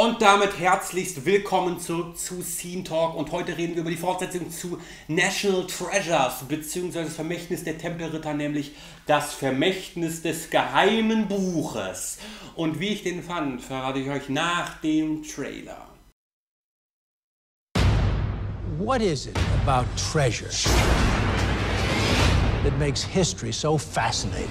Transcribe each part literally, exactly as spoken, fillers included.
Und damit herzlichst willkommen zurück zu Scene Talk und heute reden wir über die Fortsetzung zu National Treasures bzw. das Vermächtnis der Tempelritter, nämlich das Vermächtnis des geheimen Buches. Und wie ich den fand, verrate ich euch nach dem Trailer. What is it about treasure that makes history so fascinating?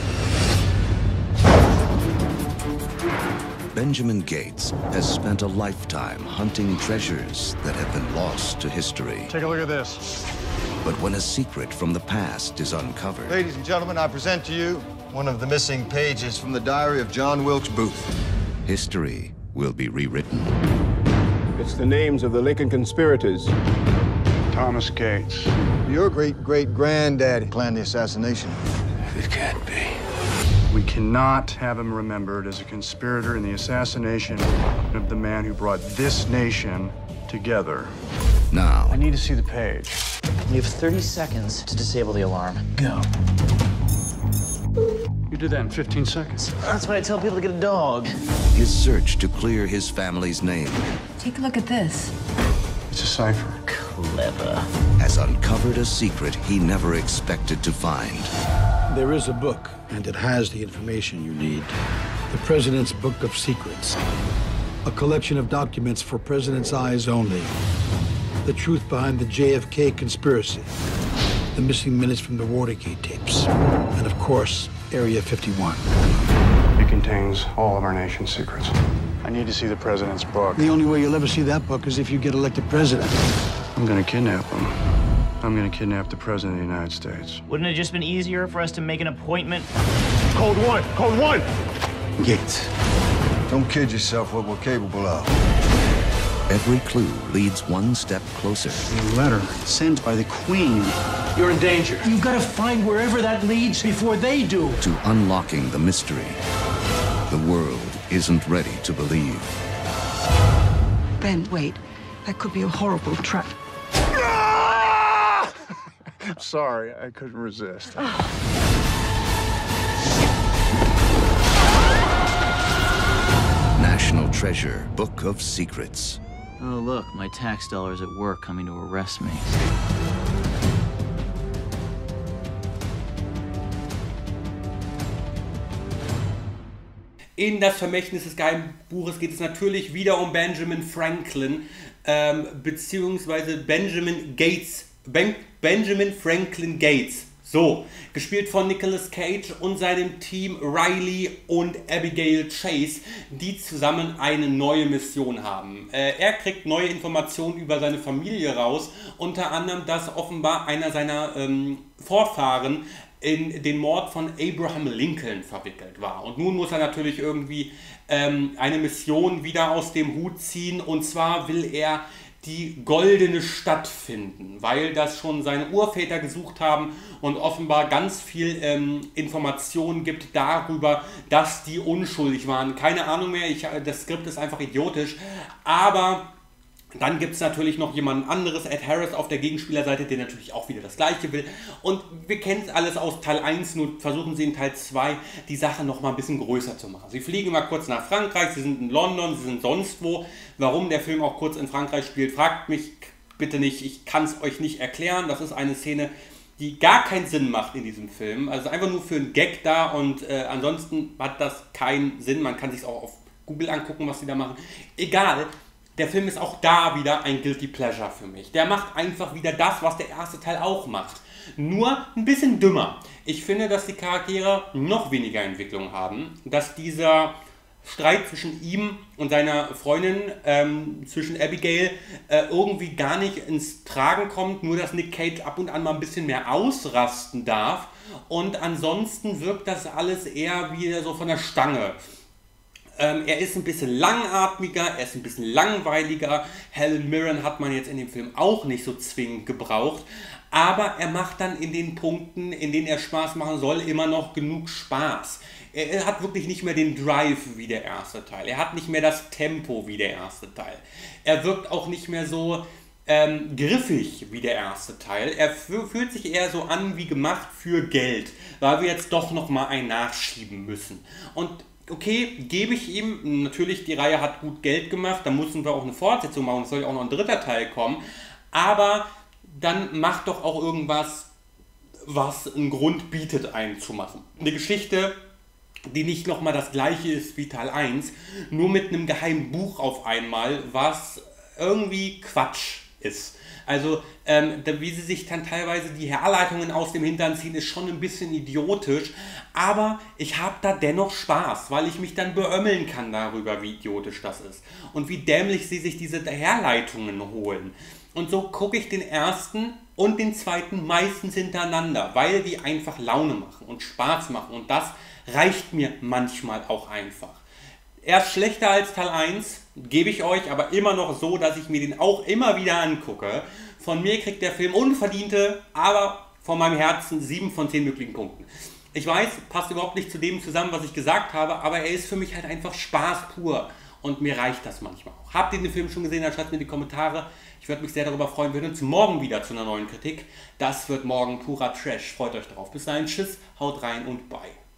Benjamin Gates has spent a lifetime hunting treasures that have been lost to history. Take a look at this. But when a secret from the past is uncovered... Ladies and gentlemen, I present to you one of the missing pages from the diary of John Wilkes Booth. History will be rewritten. It's the names of the Lincoln conspirators. Thomas Gates. Your great-great-granddaddy planned the assassination. It can't be. We cannot have him remembered as a conspirator in the assassination of the man who brought this nation together. Now, I need to see the page. You have thirty seconds to disable the alarm. Go. You did that in fifteen seconds. That's what I tell people to get a dog. his search to clear his family's name Take a look at this. It's a cipher. Clever. has uncovered a secret he never expected to find. There is a book, and it has the information you need. The President's Book of Secrets. A collection of documents for President's eyes only. The truth behind the J F K conspiracy. The missing minutes from the Watergate tapes. And of course, Area fifty-one. It contains all of our nation's secrets. I need to see the president's book. The only way you'll ever see that book is if you get elected president. I'm gonna kidnap him. I'm gonna kidnap the president of the United States. Wouldn't it have just been easier for us to make an appointment? Code one! Code one! Gates. Don't kid yourself what we're capable of. Every clue leads one step closer A letter sent by the Queen. You're in danger. You've got to find wherever that leads before they do. to unlocking the mystery the world isn't ready to believe. Ben, wait. That could be a horrible trap. I'm sorry, I couldn't resist. National Treasure, Book of Secrets. Oh, look, my tax dollars at work coming to arrest me. In das Vermächtnis des geheimen Buches geht es natürlich wieder um Benjamin Franklin, ähm, beziehungsweise Benjamin Gates, ben Benjamin Franklin Gates. So, gespielt von Nicolas Cage und seinem Team Riley und Abigail Chase, die zusammen eine neue Mission haben. Äh, er kriegt neue Informationen über seine Familie raus, unter anderem, dass offenbar einer seiner ähm, Vorfahren in den Mord von Abraham Lincoln verwickelt war. Und nun muss er natürlich irgendwie ähm, eine Mission wieder aus dem Hut ziehen, und zwar will er die goldene Stadt finden, weil das schon seine Urväter gesucht haben und offenbar ganz viel ähm, Informationen gibt darüber, dass die unschuldig waren. Keine Ahnung mehr, ich, das Skript ist einfach idiotisch, aber dann gibt es natürlich noch jemand anderes, Ed Harris auf der Gegenspielerseite, der natürlich auch wieder das Gleiche will. Und wir kennen es alles aus Teil eins, nur versuchen sie in Teil zwei die Sache noch mal ein bisschen größer zu machen. Sie fliegen mal kurz nach Frankreich, sie sind in London, sie sind sonst wo. Warum der Film auch kurz in Frankreich spielt, fragt mich bitte nicht, ich kann es euch nicht erklären. Das ist eine Szene, die gar keinen Sinn macht in diesem Film. Also einfach nur für einen Gag da, und äh, ansonsten hat das keinen Sinn. Man kann sich auch auf Google angucken, was sie da machen. Egal. Der Film ist auch da wieder ein Guilty Pleasure für mich. Der macht einfach wieder das, was der erste Teil auch macht. Nur ein bisschen dümmer. Ich finde, dass die Charaktere noch weniger Entwicklung haben. Dass dieser Streit zwischen ihm und seiner Freundin, ähm, zwischen Abigail, äh, irgendwie gar nicht ins Tragen kommt. Nur, dass Nick Cage ab und an mal ein bisschen mehr ausrasten darf. Und ansonsten wirkt das alles eher wieder so von der Stange. Ähm, er ist ein bisschen langatmiger, er ist ein bisschen langweiliger. Helen Mirren hat man jetzt in dem Film auch nicht so zwingend gebraucht. Aber er macht dann in den Punkten, in denen er Spaß machen soll, immer noch genug Spaß. Er, er hat wirklich nicht mehr den Drive wie der erste Teil. Er hat nicht mehr das Tempo wie der erste Teil. Er wirkt auch nicht mehr so ähm, griffig wie der erste Teil. Er fühlt sich eher so an wie gemacht für Geld, weil wir jetzt doch nochmal ein nachschieben müssen. Und okay, gebe ich ihm. Natürlich, die Reihe hat gut Geld gemacht, da mussten wir auch eine Fortsetzung machen, es soll ja auch noch ein dritter Teil kommen. Aber dann macht doch auch irgendwas, was einen Grund bietet, einen zu machen. Eine Geschichte, die nicht nochmal das gleiche ist wie Teil eins, nur mit einem geheimen Buch auf einmal, was irgendwie Quatsch ist. Also, ähm, wie sie sich dann teilweise die Herleitungen aus dem Hintern ziehen, ist schon ein bisschen idiotisch. Aber ich habe da dennoch Spaß, weil ich mich dann beömmeln kann darüber, wie idiotisch das ist. Und wie dämlich sie sich diese Herleitungen holen. Und so gucke ich den ersten und den zweiten meistens hintereinander, weil die einfach Laune machen und Spaß machen. Und das reicht mir manchmal auch einfach. Er ist schlechter als Teil eins, gebe ich euch, aber immer noch so, dass ich mir den auch immer wieder angucke. Von mir kriegt der Film unverdiente, aber von meinem Herzen sieben von zehn möglichen Punkten. Ich weiß, passt überhaupt nicht zu dem zusammen, was ich gesagt habe, aber er ist für mich halt einfach Spaß pur. Und mir reicht das manchmal auch. Habt ihr den Film schon gesehen? Dann schreibt mir in die Kommentare. Ich würde mich sehr darüber freuen. Wir hören uns morgen wieder zu einer neuen Kritik. Das wird morgen purer Trash. Freut euch drauf. Bis dahin, tschüss, haut rein und bye.